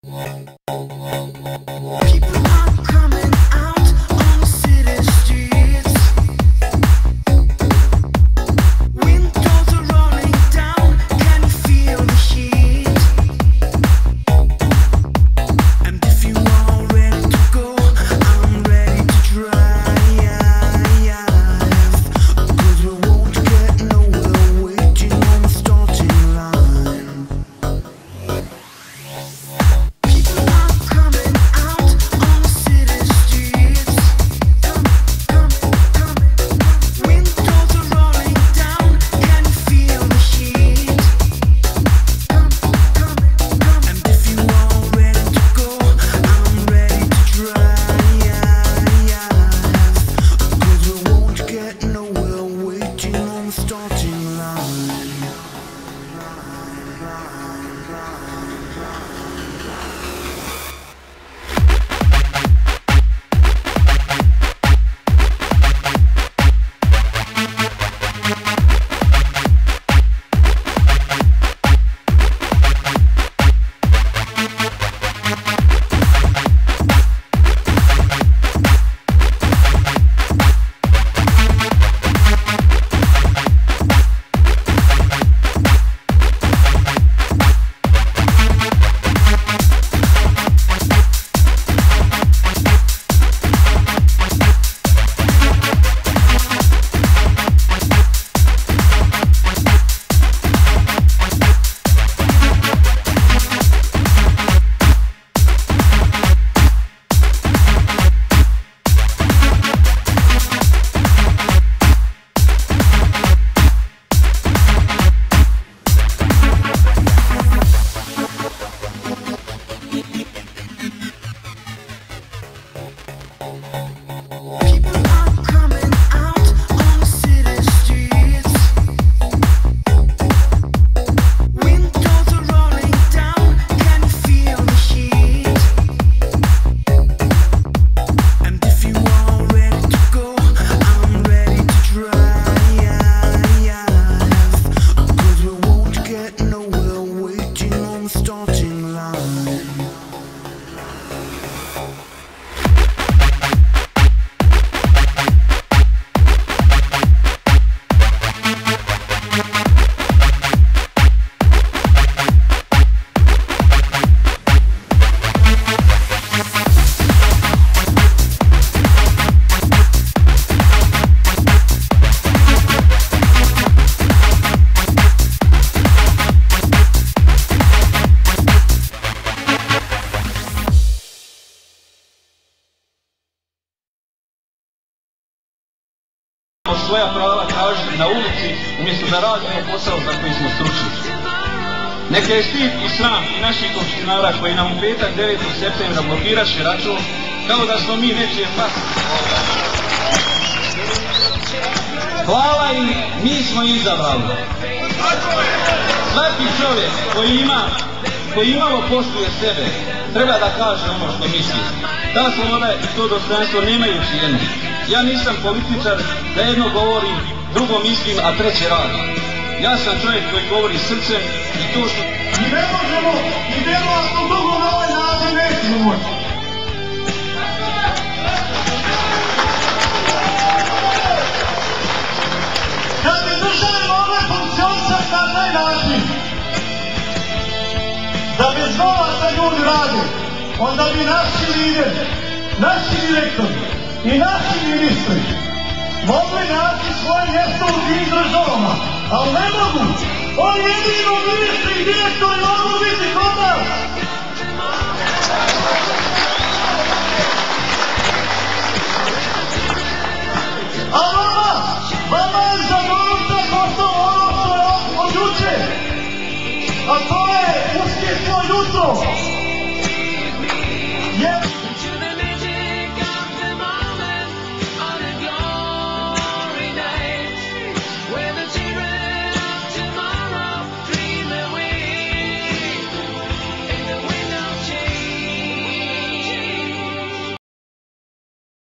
Svoja prava tražiti na ulici umjesto da radimo posao za koji smo stručni. Neka je stid i sram i naših konfesionara koji nam u petak 9. septembra blokiraše račun kao da smo mi nečije pas. Hvala im, mi smo izabrali. Svaki čovjek koji imalo poštuje sebe treba da kaže ono što misli. Ta sloboda i to dostojanstvo nemaju cijenu. Ja nisam političar da jedno govorim, drugo mislim, a treće radim. Ja sam čovjek koji govori srcem i to što... I ne možemo, idemo ako dugo na ovaj način nećemo moći. Kad bi države mogle funkcionisati na taj način, da bez novaca ljudi rade, onda bi naši lideri, naši direktori i naši ministri mogli naći svoje mjesto u tim državama, ali ne mogu. Oni jedino ministri i direktori mogu biti kod nas. A vama je za novca gotovo ono što je od juče, a to je uspješno jutro.